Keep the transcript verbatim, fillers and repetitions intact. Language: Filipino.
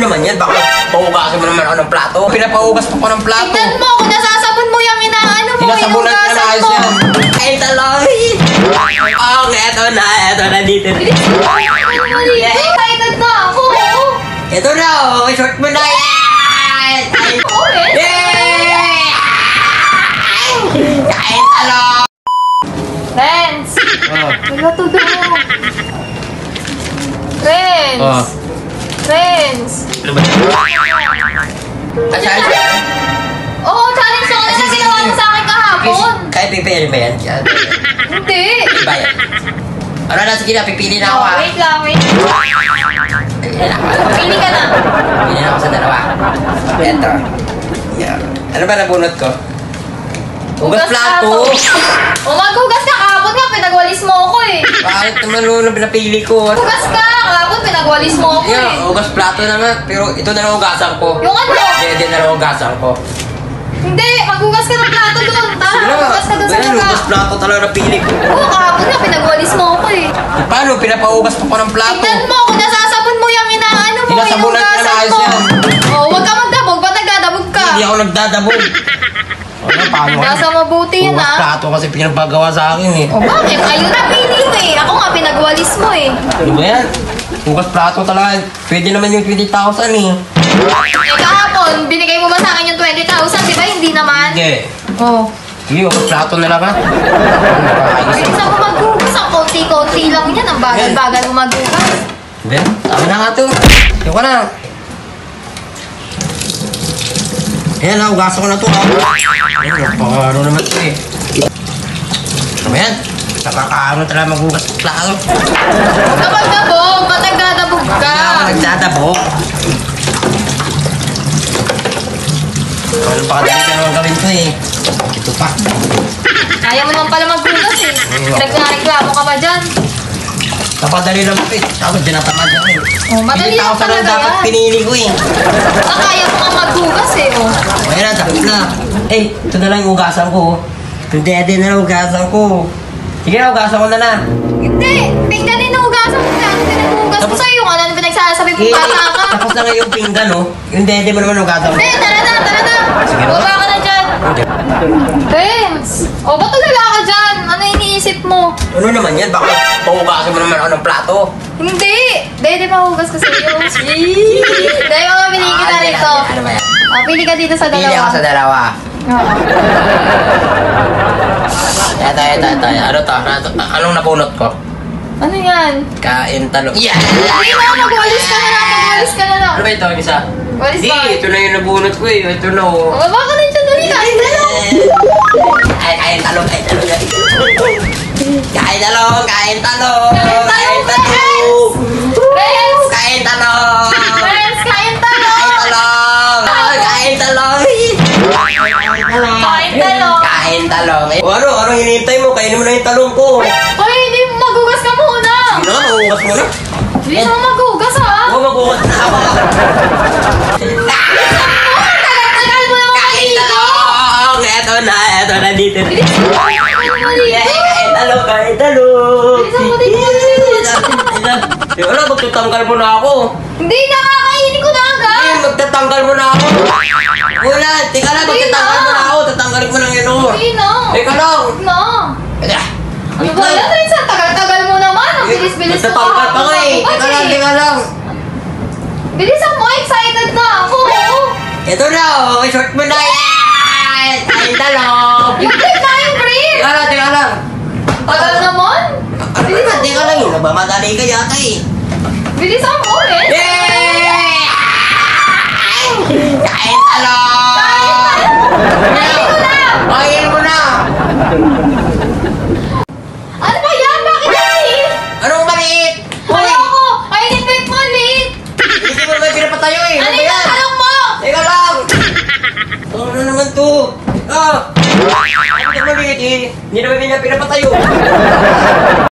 naman yan? Baka paugasan mo naman ako ng plato. Pinapaugas pa ko ng plato. Tignan mo, kung nasasabon mo yung inaano mo, Sinasabunan ko na inugasan ayos mo. yan. Ay, taloy! Oh, eto na, eto na dito. Bilis mo, excited na ako. Ito na, oh, short mo na yan! Oo, eh. Yay! Kain talo! Friends! Oh. Wala to do. Friends! Oh. Friends! Ano ba? Ah, challenge ba yan? Oo, challenge ako na ginawa mo sa akin kahapon. Kaya pipili ba yan? Yan. Hindi. Ba yan? Ano na, sige na, pipili na ako Oh, ah. wait lang, wait. Pipili na ako. Pili ka na. Pipili na ako sa dalawa. Ito. Yan. Ano ba nabunot ko? Hugas plato! O, maghugas ka kahapon nga, pinagwalis mo ako eh. Bakit naman nung pinapili ko? Hugas ka, kahapon pinagwalis mo ako Yeah, eh. hugas plato na nga. Pero ito na lang hugasan ko. Yung ano? Hindi, na lang hugasan ko. Hindi, maghugas ka ng plato doon. Tara, Sige na, maghugas ka doon sa ganyan, baba. hugas plato talaga napili ko. Oo, kahapon nga, pinagwalis mo ako eh. Paano? Pinapaugas pa ko ng plato. Tignan mo, kung nasasabon mo yung inaano mo, Sinasabunan ko na inugasan ayos mo. yan. Oo, huwag ka magdabog, ba't nagdadabog ka? Hindi ako nagdadabog. Ano, paano? Nasa mabuti yun Hugas ah. plato kasi pinapagawa sa akin eh. O bakit? Ayun na pili mo eh. Ako nga pinagwalis mo eh. Ano ba yan? Hugas plato talaga. Pwede naman yung twenty thousand eh. Eh kahapon, binigay mo ba sa akin yung twenty thousand, di ba? Hindi naman. Hindi. Oh. Sige, hugas plato na lang ha. Ay, saan mo maghugas? Ang konti-konti lang yan. Ang bagal-bagal mo maghugas. Hindi. Tama na nga to. Yung ka na. Ayan na, hugasan ko na to ha. Ayan, pangaro naman to eh. Ano yan? Nakakaano talaga maghugas ng plato. Huwag ka magdabog. Ba't nagdadabog ka? Hindi ako nagdadabog. Ano pa kadali ka naman gawin ko eh. Ito pa. Kaya mo naman pala maghugas eh. Nagreklamo ka pa dyan. Napadali lang ito eh. Tapos dinatamad ako eh. Oh, madali lang fifty thousand talaga dapat yan. pinili ko eh. Ah, kaya mo nga maghugas eh. Oh. Ayan na, tapos na. Eh, ito na lang yung hugasan ko. Yung dede na lang hugasan ko. Sige na, hugasan ko na na. Hindi. Tingnan din ang hugasan mo. Kaya ano pinaghugas ko sa'yo? Ano ang pinagsasabi mo Eh, bata ka? tapos na nga yung pinggan oh. Yung dede mo naman hugasan ko. Hindi, tara na, tara na. Sige na. Baba ka na dyan. Friends! O, ba't tulala ka dyan? Ano iniisip mo? Ano naman yan? Baka paugasan mo naman ako ng plato. Hindi! Dede, mahugas ko sa'yo. Dahil mga pili kita Ah, rito. Ano ba yan? O, pili ka dito sa Pili dalawa. ako sa dalawa. Oo. Eto, eto, eto. Ano to? Ano to? Anong nabunot ko? Ano yan? Kain talo. Yeah! Hindi na, magwalis ka na lang, magwalis ka na lang. Ano ba ito? Ang isa? Walis Hindi, ba? ito na yung nabunot ko eh. Ito na oh. O, baba ka na dyan, dali na. Ay, dalaw. Kain, kain talong, kain talong. Kain talong, kain talong. Kain talong, Friends! Kain talong. Friends, kain talo! Kain talong. Kain talong. Kain talo! Kain talong. Eh, o ano, ano hinihintay mo? Kainin mo na yung talong ko. Hoy, hindi mo maghugas ka muna! Sino nga, mahugas mo na. Hindi mo maghugas ha! Huwag maghugas na ako. Tagal-tagal mo naman Kain maligo! talong. Eto na, eto na dito. Bilis mo naman maligo! Kain talong, kain talong. Bilis mo maligo! Eh, wala, magtatanggal mo na ako. Hindi, nakakainin ko na agad! Eh, magtatanggal mo na ako. Wala, tika lang, Hindi magtatanggal na. mo na ako. Tatanggalin ko ng yun ako. Hindi na! Teka lang. Na! Teka. Ano ba yan, Renz? Ang tagal-tagal mo naman! Ang bilis-bilis mo Magtatanggal pa ko eh. maghugas Teka lang, eh. teka lang. Bilisan mo, excited na ako! Ito na, oh. Short mo na yan. Kain talong. Yung trip na yung brief! Teka lang, teka lang. Tagal naman! Ano ba, teka lang. Yun, nagmamadali ka yata eh. Bilisan mo, eh! Yay! Kain talong. Kain ko na! Kain mo na. Ano ba yan? Bakit maliit? Anong maliit? Uy, Ayoko! Ay, hindi mo maliit! hindi mo naman pinapatayo eh. Ano ba yung yan? tanong mo? Teka lang! Ano naman to? Ah! Ano maliit eh? Hindi naman niya pinapatayo.